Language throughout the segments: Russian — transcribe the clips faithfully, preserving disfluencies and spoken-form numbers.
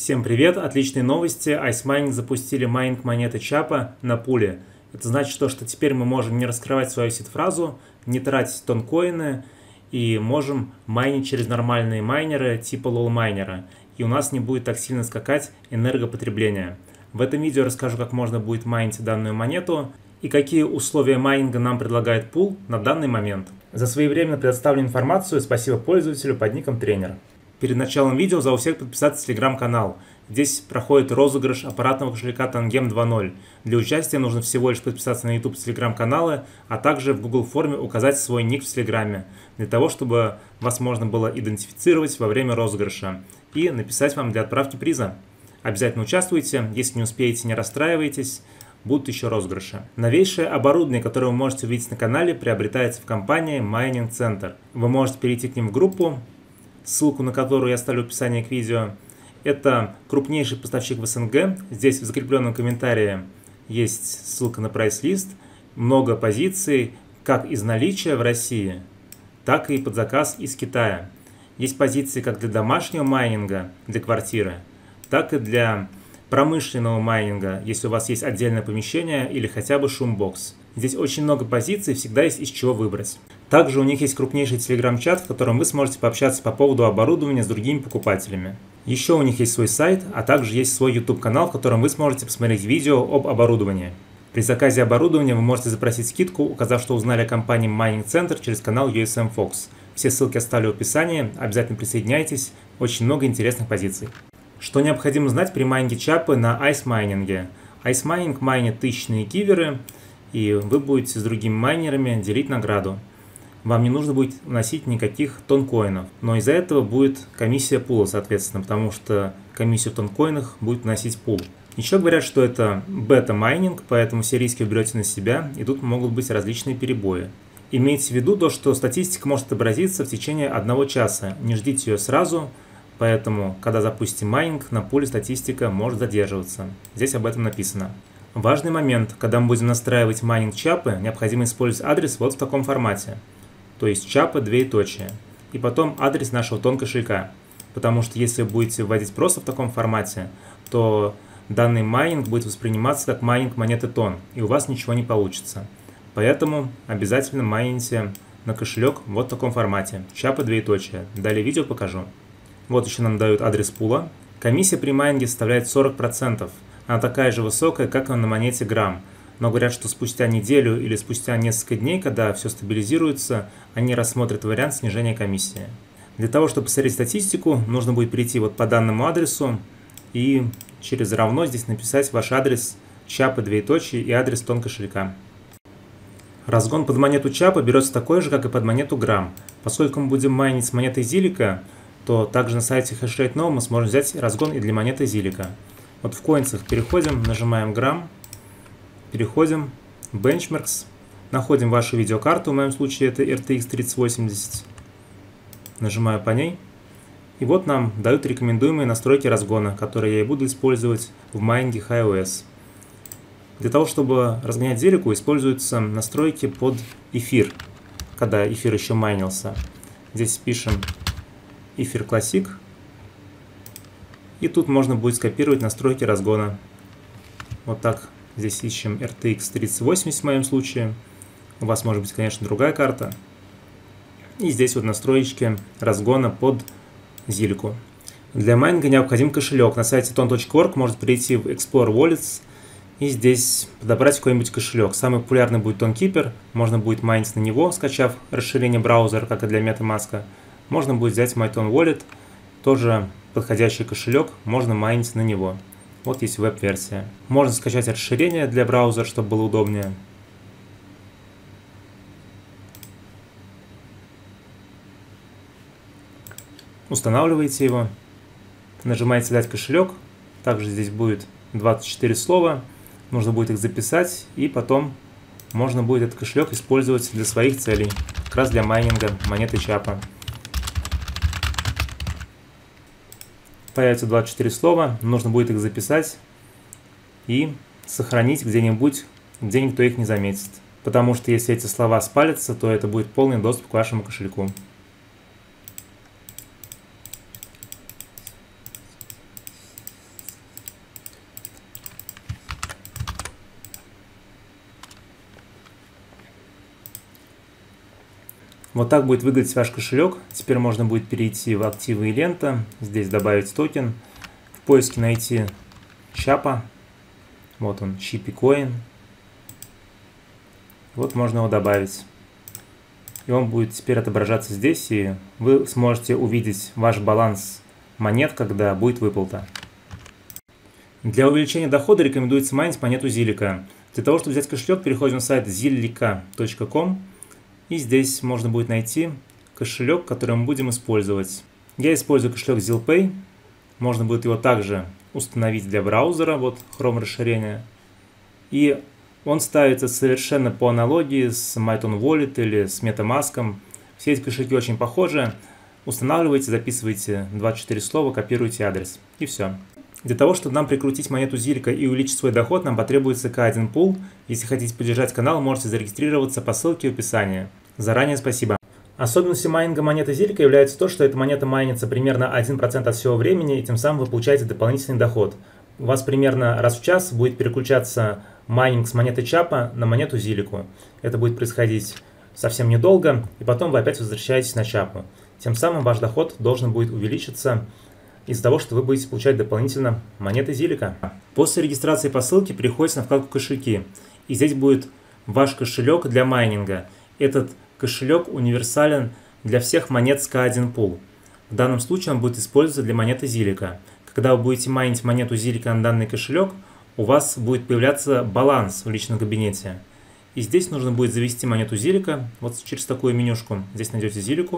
Всем привет! Отличные новости. IceMining запустили майнинг монеты Чапа на пуле. Это значит, то, что теперь мы можем не раскрывать свою сид-фразу, не тратить тонкоины и можем майнить через нормальные майнеры типа лол-майнера. И у нас не будет так сильно скакать энергопотребление. В этом видео расскажу, как можно будет майнить данную монету и какие условия майнинга нам предлагает пул на данный момент. За своевременно предоставленную информацию спасибо пользователю под ником Тренер. Перед началом видео зову всех подписаться в телеграм-канал. Здесь проходит розыгрыш аппаратного кошелька Tangem два ноль. Для участия нужно всего лишь подписаться на YouTube телеграм-каналы, а также в Google форме указать свой ник в Телеграме, для того, чтобы вас можно было идентифицировать во время розыгрыша и написать вам для отправки приза. Обязательно участвуйте, если не успеете, не расстраивайтесь, будут еще розыгрыши. Новейшее оборудование, которое вы можете увидеть на канале, приобретается в компании Mining Center. Вы можете перейти к ним в группу, ссылку на которую я оставлю в описании к видео. Это крупнейший поставщик в СНГ. Здесь в закрепленном комментарии есть ссылка на прайс-лист. Много позиций, как из наличия в России, так и под заказ из Китая. Есть позиции как для домашнего майнинга, для квартиры, так и для промышленного майнинга, если у вас есть отдельное помещение или хотя бы шумбокс. Здесь очень много позиций, всегда есть из чего выбрать. Также у них есть крупнейший телеграм-чат, в котором вы сможете пообщаться по поводу оборудования с другими покупателями. Еще у них есть свой сайт, а также есть свой YouTube-канал, в котором вы сможете посмотреть видео об оборудовании. При заказе оборудования вы можете запросить скидку, указав, что узнали о компании Mining Center через канал ю эс эм Fox. Все ссылки оставлю в описании, обязательно присоединяйтесь, очень много интересных позиций. Что необходимо знать при майнинге Чапы на IceMining? IceMining майнит тысячные киверы, и вы будете с другими майнерами делить награду. Вам не нужно будет вносить никаких тонкоинов, но из-за этого будет комиссия пула, соответственно, потому что комиссию в тонкоинах будет вносить пул. Еще говорят, что это бета-майнинг, поэтому все риски вы берете на себя, и тут могут быть различные перебои. Имейте в виду то, что статистика может отобразиться в течение одного часа, не ждите ее сразу, поэтому, когда запустите майнинг, на пуле статистика может задерживаться. Здесь об этом написано. Важный момент, когда мы будем настраивать майнинг Чапы, необходимо использовать адрес вот в таком формате. То есть Чапа двоеточие. И потом адрес нашего тон кошелька. Потому что если вы будете вводить просто в таком формате, то данный майнинг будет восприниматься как майнинг монеты тон, и у вас ничего не получится. Поэтому обязательно майните на кошелек вот в таком формате. Чапа двоеточие. Далее видео покажу. Вот еще нам дают адрес пула. Комиссия при майнинге составляет сорок процентов. Она такая же высокая, как и на монете грамм. Но говорят, что спустя неделю или спустя несколько дней, когда все стабилизируется, они рассмотрят вариант снижения комиссии. Для того, чтобы посмотреть статистику, нужно будет перейти вот по данному адресу и через равно здесь написать ваш адрес Чапа двоеточие и адрес тон кошелька. Разгон под монету Чапа берется такой же, как и под монету грамм. Поскольку мы будем майнить с монетой Зилика, то также на сайте HashRate.no мы сможем взять разгон и для монеты Зилика. Вот в коинсах переходим, нажимаем грамм. Переходим в Benchmarks, находим вашу видеокарту, в моем случае это эр ти экс тридцать восемьдесят, нажимаю по ней, и вот нам дают рекомендуемые настройки разгона, которые я и буду использовать в майнинге эйч о эс. Для того, чтобы разгонять Зилику, используются настройки под эфир, когда эфир еще майнился. Здесь пишем эфир Classic, и тут можно будет скопировать настройки разгона. Вот так. Здесь ищем эр ти экс тридцать восемьдесят в моем случае. У вас может быть, конечно, другая карта. И здесь вот настройки разгона под Зилику. Для майнинга необходим кошелек. На сайте тон точка орг может перейти в Explore Wallets и здесь подобрать какой-нибудь кошелек. Самый популярный будет TonKeeper. Можно будет майнить на него, скачав расширение браузера, как и для MetaMask. Можно будет взять MyTonWallet. Тоже подходящий кошелек. Можно майнить на него. Вот есть веб-версия. Можно скачать расширение для браузера, чтобы было удобнее. Устанавливаете его. Нажимаете «Дать кошелек». Также здесь будет двадцать четыре слова. Нужно будет их записать. И потом можно будет этот кошелек использовать для своих целей. Как раз для майнинга монеты Чапа. Появится двадцать четыре слова, нужно будет их записать и сохранить где-нибудь, где никто их не заметит. Потому что если эти слова спалятся, то это будет полный доступ к вашему кошельку. Вот так будет выглядеть ваш кошелек. Теперь можно будет перейти в активы и лента. Здесь добавить токен. В поиске найти Чапа. Вот он, Chippy Coin. Вот можно его добавить. И он будет теперь отображаться здесь, и вы сможете увидеть ваш баланс монет, когда будет выплата. Для увеличения дохода рекомендуется майнить монету Zilliqa. Для того, чтобы взять кошелек, переходим на сайт zilliqa точка ком. И здесь можно будет найти кошелек, который мы будем использовать. Я использую кошелек ZillPay. Можно будет его также установить для браузера, вот Chrome расширение. И он ставится совершенно по аналогии с Myton Wallet или с MetaMask. Все эти кошельки очень похожи. Устанавливайте, записывайте двадцать четыре слова, копируйте адрес. И все. Для того, чтобы нам прикрутить монету Zilliqa и увеличить свой доход, нам потребуется кей один пул. Если хотите поддержать канал, можете зарегистрироваться по ссылке в описании. Заранее спасибо. Особенностью майнинга монеты Zilliqa является то, что эта монета майнится примерно один процент от всего времени, и тем самым вы получаете дополнительный доход. У вас примерно раз в час будет переключаться майнинг с монеты Чапа на монету Zilliqa. Это будет происходить совсем недолго, и потом вы опять возвращаетесь на Чапу. Тем самым ваш доход должен будет увеличиться из-за того, что вы будете получать дополнительно монеты Zilliqa. После регистрации по ссылке переходите на вкладку «Кошельки». И здесь будет ваш кошелек для майнинга. Этот кошелек универсален для всех монет с кей один пул. В данном случае он будет использоваться для монеты Zilliqa. Когда вы будете майнить монету Zilliqa на данный кошелек, у вас будет появляться баланс в личном кабинете. И здесь нужно будет завести монету Zilliqa, вот через такую менюшку. Здесь найдете Zilliqa.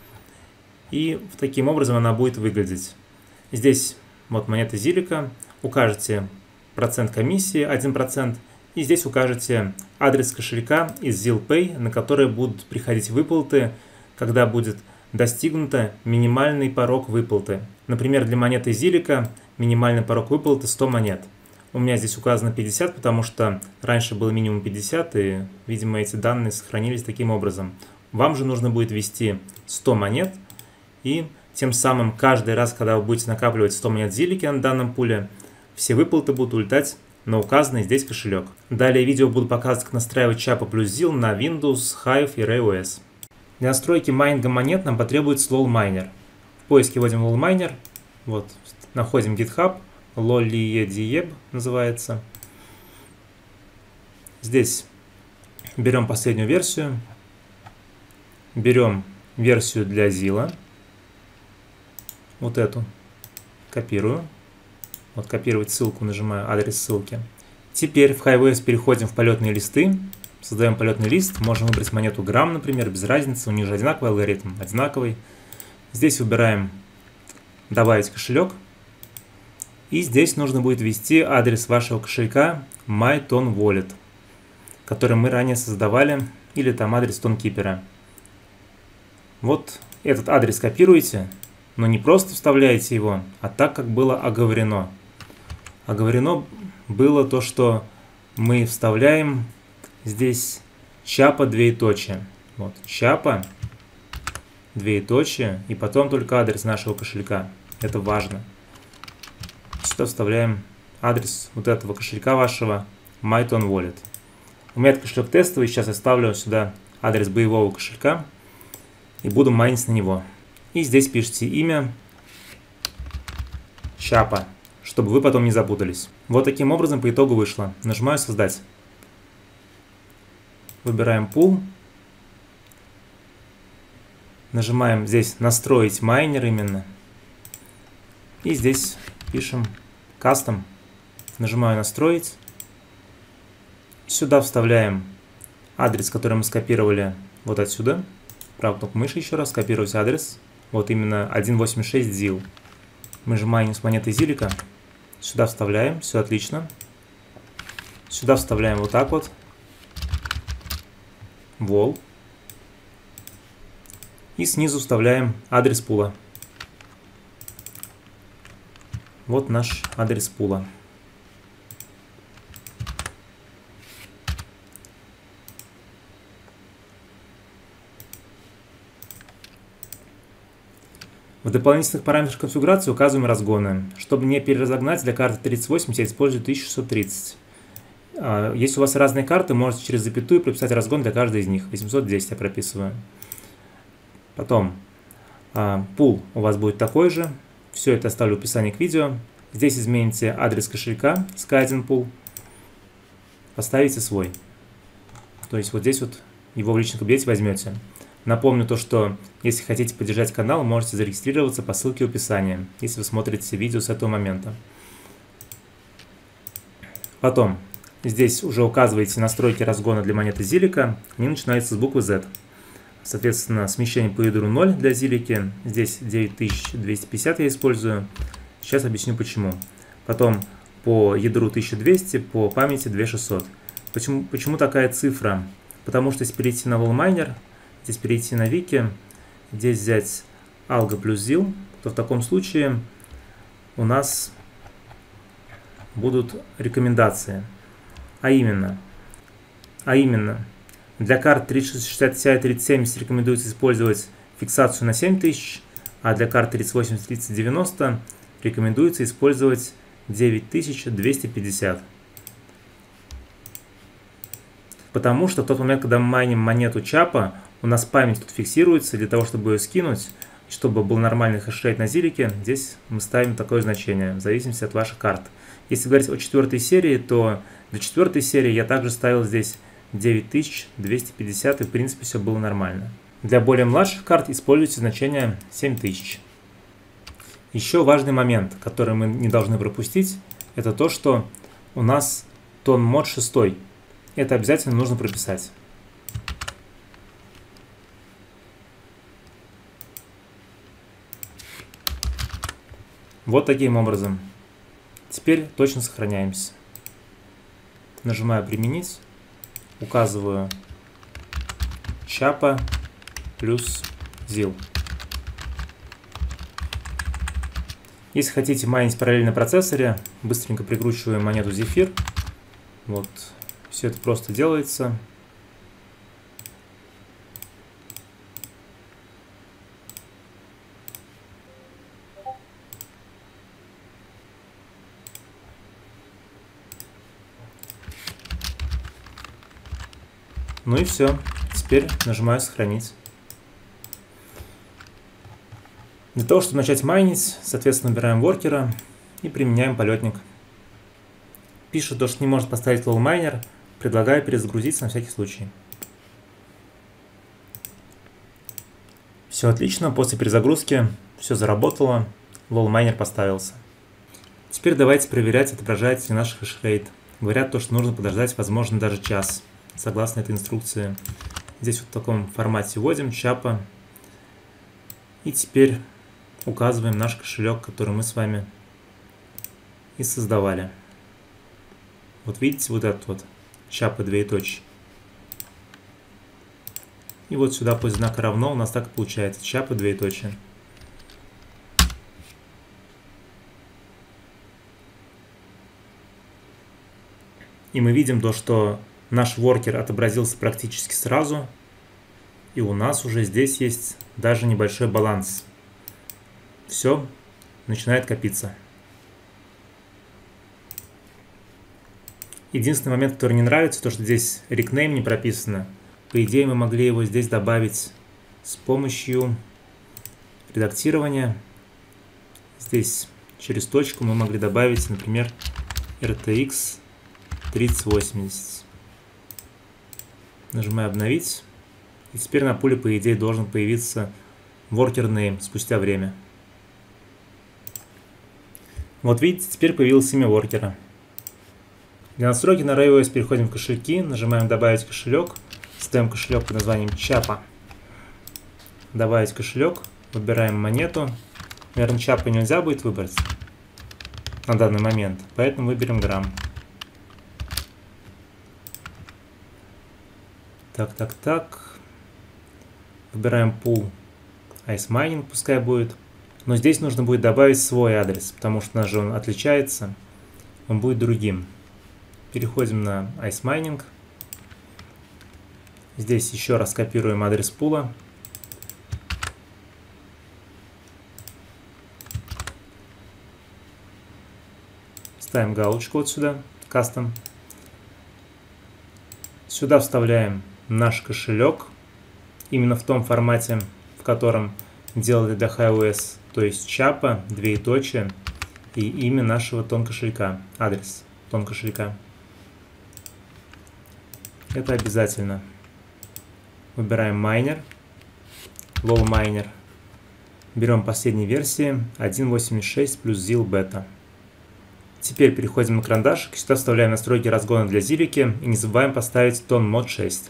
И таким образом она будет выглядеть. Здесь вот монета Zilliqa, укажете процент комиссии один процент, и здесь укажете адрес кошелька из ZillPay, на который будут приходить выплаты, когда будет достигнуто минимальный порог выплаты. Например, для монеты Zilliqa минимальный порог выплаты сто монет. У меня здесь указано пятьдесят, потому что раньше было минимум пятьдесят, и, видимо, эти данные сохранились таким образом. Вам же нужно будет ввести сто монет, и тем самым каждый раз, когда вы будете накапливать сто монет Zilliqa на данном пуле, все выплаты будут улетать на указанный здесь кошелек. Далее видео буду показывать, как настраивать Chappa плюс Zill на Windows, Hive и RayOS. Для настройки майнинга монет нам потребуется LolMiner. В поиске вводим LolMiner, вот, находим GitHub, lolliedieb называется. Здесь берем последнюю версию, берем версию для Zilla. Вот эту копирую. Вот копировать ссылку, нажимаю адрес ссылки. Теперь в HiveOS переходим в полетные листы. Создаем полетный лист. Можем выбрать монету грамм, например, без разницы. У них же одинаковый алгоритм, одинаковый. Здесь выбираем добавить кошелек. И здесь нужно будет ввести адрес вашего кошелька Myton Wallet, который мы ранее создавали, или там адрес TonKeeper. Вот этот адрес копируете. Но не просто вставляете его, а так, как было оговорено. Оговорено было то, что мы вставляем здесь Chappa двоеточие. Вот, Chappa двоеточие, и потом только адрес нашего кошелька. Это важно. Сюда вставляем адрес вот этого кошелька вашего Myton Wallet. У меня этот кошелек тестовый, сейчас я ставлю сюда адрес боевого кошелька и буду майнить на него. И здесь пишите имя Chappa, чтобы вы потом не запутались. Вот таким образом по итогу вышло. Нажимаю «Создать». Выбираем пул. Нажимаем здесь «Настроить майнер» именно. И здесь пишем «Custom». Нажимаю «Настроить». Сюда вставляем адрес, который мы скопировали вот отсюда. Правой кнопкой мыши еще раз, копировать адрес. Вот именно сто восемьдесят шесть Zill. Мы же майним с монетой Zilliqa. Сюда вставляем, все отлично. Сюда вставляем вот так вот. Wall. И снизу вставляем адрес пула. Вот наш адрес пула. В дополнительных параметрах конфигурации указываем разгоны. Чтобы не переразогнать, для карты тридцать восемьдесят я использую тысяча шестьсот тридцать. Если у вас разные карты, можете через запятую прописать разгон для каждой из них. восемьсот десять я прописываю. Потом пул у вас будет такой же. Все это оставлю в описании к видео. Здесь измените адрес кошелька SkyZenPool. Поставите свой. То есть вот здесь вот его в личном кабинете возьмете. Напомню то, что если хотите поддержать канал, можете зарегистрироваться по ссылке в описании, если вы смотрите видео с этого момента. Потом здесь уже указываете настройки разгона для монеты Зилика. Они начинаются с буквы Z. Соответственно, смещение по ядру ноль для Зилики. Здесь девять тысяч двести пятьдесят я использую. Сейчас объясню почему. Потом по ядру тысяча двести, по памяти две тысячи шестьсот. Почему, почему такая цифра? Потому что если перейти на WallMiner, здесь перейти на Wiki, здесь взять Algo плюс Zil, то в таком случае у нас будут рекомендации. А именно, а именно для карт тридцать шесть шестьдесят Ti и тридцать семьдесят рекомендуется использовать фиксацию на семь тысяч, а для карт тридцать восемьдесят тридцать девяносто рекомендуется использовать девять тысяч двести пятьдесят. Потому что в тот момент, когда мы майним монету Чапа, у нас память тут фиксируется. Для того, чтобы ее скинуть, чтобы был нормальный хешрейт на Зилике, здесь мы ставим такое значение, в зависимости от ваших карт. Если говорить о четвертой серии, то для четвертой серии я также ставил здесь девять тысяч двести пятьдесят, и в принципе все было нормально. Для более младших карт используйте значение семь тысяч. Еще важный момент, который мы не должны пропустить, это то, что у нас тон мод шесть. Это обязательно нужно прописать. Вот таким образом. Теперь точно сохраняемся. Нажимаю «Применить», указываю Чапа плюс Zil. Если хотите майнить параллельно на процессоре, быстренько прикручиваем монету Zephyr. Вот, все это просто делается. Ну и все. Теперь нажимаю «Сохранить». Для того, чтобы начать майнить, соответственно, набираем воркера и применяем полетник. Пишет то, что не может поставить WallMiner, предлагаю перезагрузиться на всякий случай. Все отлично, после перезагрузки все заработало, WallMiner поставился. Теперь давайте проверять, отображается ли наш хешрейт. Говорят то, что нужно подождать, возможно, даже час, согласно этой инструкции. Здесь вот в таком формате вводим Чапа. И теперь указываем наш кошелек, который мы с вами и создавали. Вот видите, вот этот вот Чапа двоеточие. И вот сюда после знака равно у нас так и получается Чапа двоеточие. И мы видим то, что наш воркер отобразился практически сразу. И у нас уже здесь есть даже небольшой баланс. Все начинает копиться. Единственный момент, который не нравится, то что здесь рекнейм не прописано. По идее мы могли его здесь добавить с помощью редактирования. Здесь через точку мы могли добавить, например, эр ти экс тридцать восемьдесят. Нажимаю «Обновить». И теперь на пуле, по идее, должен появиться worker name спустя время. Вот видите, теперь появилось имя воркера. Для настройки на RayOS переходим в кошельки, нажимаем «Добавить кошелек», ставим кошелек под названием Чапа. Добавить кошелек, выбираем монету. Наверное, Чапа нельзя будет выбрать на данный момент, поэтому выберем грамм. Так, так, так. Выбираем пул IceMining, пускай будет. Но здесь нужно будет добавить свой адрес, потому что у нас же он отличается. Он будет другим. Переходим на IceMining. Здесь еще раз копируем адрес пула. Ставим галочку вот сюда, Custom. Сюда вставляем наш кошелек. Именно в том формате, в котором делали для HiOS, то есть чапа, двоеточие и имя нашего тон кошелька, адрес тон кошелька. Это обязательно. Выбираем майнер, low miner. Берем последние версии один точка восемьдесят шесть плюс зил бета. Теперь переходим на карандашик, сюда вставляем настройки разгона для зилики и не забываем поставить тон мод шесть.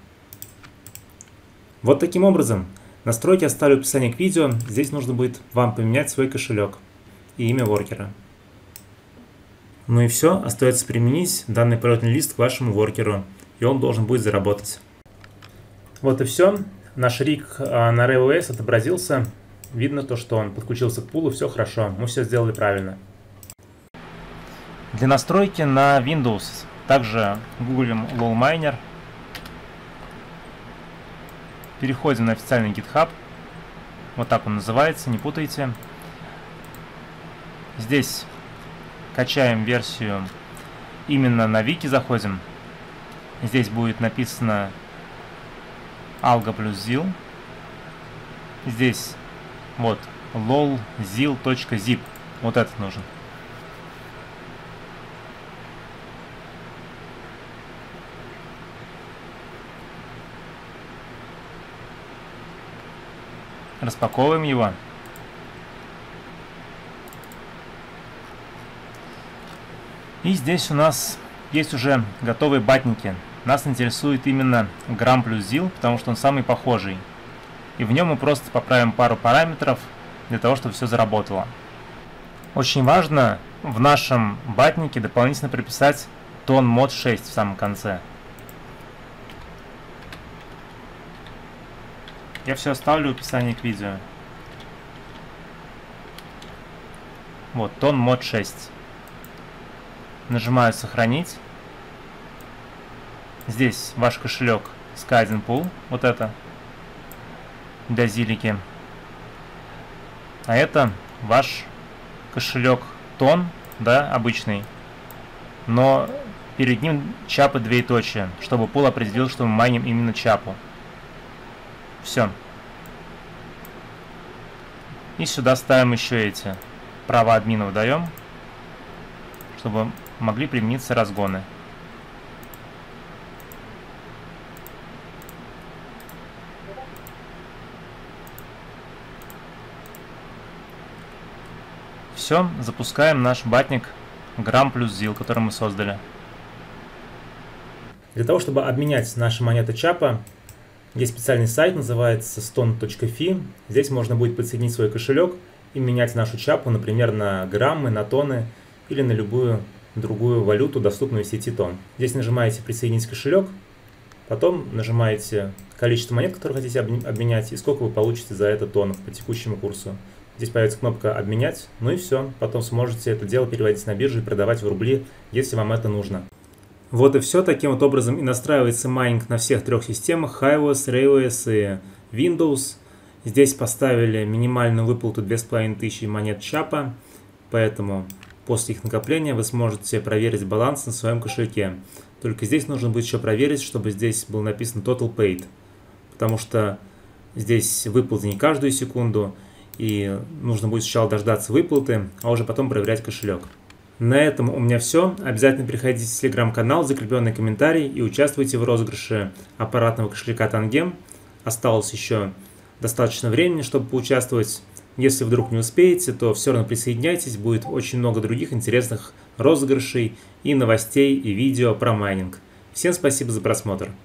Вот таким образом. Настройки оставлю в описании к видео, здесь нужно будет вам поменять свой кошелек и имя воркера. Ну и все, остается применить данный полетный лист к вашему воркеру, и он должен будет заработать. Вот и все, наш риг на RayOS отобразился, видно то, что он подключился к пулу, все хорошо, мы все сделали правильно. Для настройки на Windows также гуглим low miner. Переходим на официальный GitHub. Вот так он называется, не путайте. Здесь качаем версию, именно на вики заходим. Здесь будет написано algo плюс zil. Здесь вот lolzil.zip. Вот этот нужен. Распаковываем его. И здесь у нас есть уже готовые батники. Нас интересует именно грамм плюс зил, потому что он самый похожий. И в нем мы просто поправим пару параметров для того, чтобы все заработало. Очень важно в нашем батнике дополнительно прописать тон мод шесть в самом конце. Я все оставлю в описании к видео. Вот, тон мод шесть. Нажимаю сохранить. Здесь ваш кошелек Skyzen Pool, вот это, для зилики. А это ваш кошелек тон, да, обычный. Но перед ним чапа двоеточие, чтобы пул определил, что мы майним именно чапу. Все. И сюда ставим еще эти права админов даем, чтобы могли примениться разгоны. Все, запускаем наш батник грамм плюс зил, который мы создали. Для того, чтобы обменять наши монеты чапа, есть специальный сайт, называется stone точка fi. Здесь можно будет подсоединить свой кошелек и менять нашу чапу, например, на граммы, на тоны или на любую другую валюту, доступную в сети тон. Здесь нажимаете «Присоединить кошелек», потом нажимаете количество монет, которые хотите обменять, и сколько вы получите за это тонов по текущему курсу. Здесь появится кнопка «Обменять», ну и все. Потом сможете это дело переводить на биржу и продавать в рубли, если вам это нужно. Вот и все. Таким вот образом и настраивается майнинг на всех трех системах HiOS, RayOS и Windows. Здесь поставили минимальную выплату две тысячи пятьсот монет чапа, поэтому после их накопления вы сможете проверить баланс на своем кошельке. Только здесь нужно будет еще проверить, чтобы здесь был написан Total Paid, потому что здесь выплаты не каждую секунду, и нужно будет сначала дождаться выплаты, а уже потом проверять кошелек. На этом у меня все. Обязательно переходите в телеграм-канал, закрепленный комментарий, и участвуйте в розыгрыше аппаратного кошелька Tangem. Осталось еще достаточно времени, чтобы поучаствовать. Если вдруг не успеете, то все равно присоединяйтесь, будет очень много других интересных розыгрышей и новостей, и видео про майнинг. Всем спасибо за просмотр.